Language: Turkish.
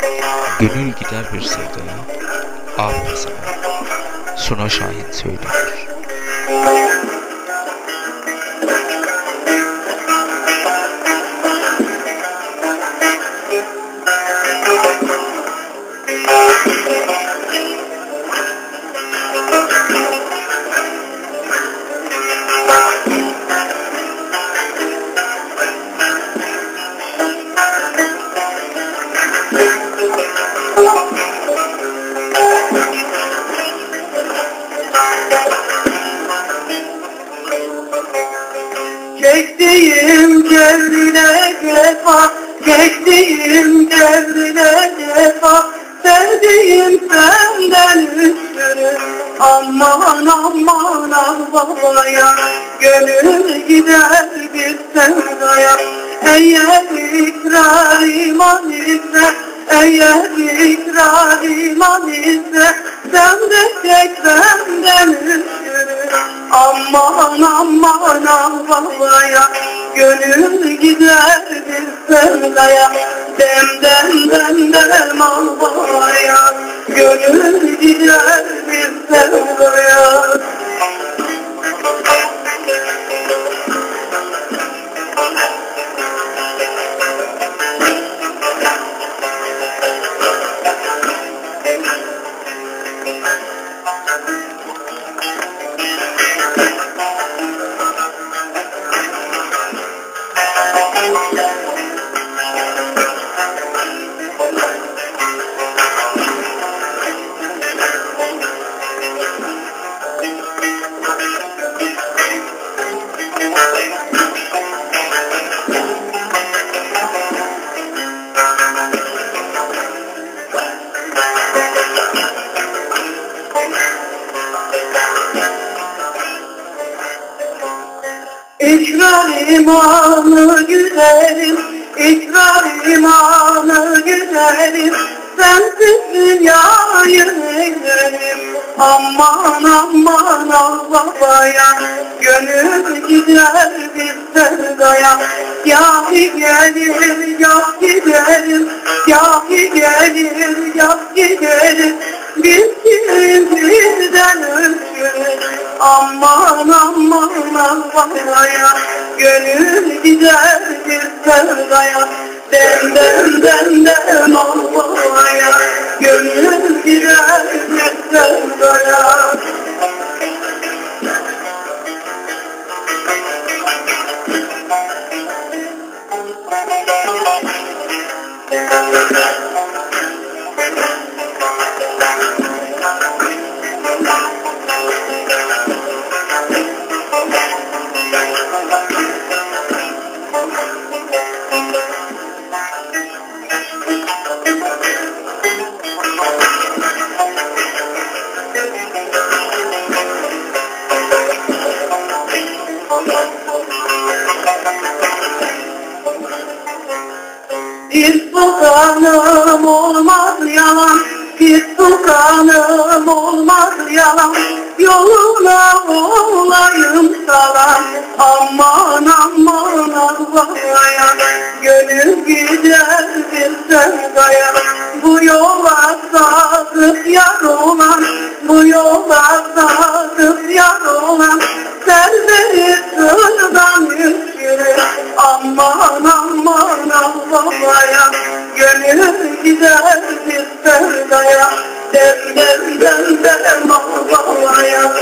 Gönül gider bir sevdaya, ağlama sana. Suna Şahin söylüyor. Çektiğim kendine cefa, çektiğim kendine cefa, sevdiğim senden üstünü. Aman aman ah babaya, gönül gider bir sevdaya. Eğer ikrar iman ise, eğer ikrar iman ise, sen de çek benden üstünü. Aman aman ah babaya, gönül gider bir sevdaya. Dem al babaya, gönül gider bir sevdaya. İkrar imanı güzelim, ikrar imanı güzelim, sensiz dünyayı neylerim. Aman aman al babaya, gönül gider bir sevdaya. Yahi gelir yaz giderim, yahi gelir yaz giderim, biz birden ölçülür. Aman aman al babaya, gönül gider bir sevdaya. Dem al babaya, gönül gider bir sevdaya. Bir sultanım olmaz yalan, bir sultanım olmaz yalan, yoluna olayım salam. Aman aman Allah'a, gönül gider bir sevdaya. Bu yola sadık yar olan, bu yola sadık yar olan, selleri sırdan yürür. Aman aman Allah'a, gönül gider bir sevdaya. Dem Allah'a.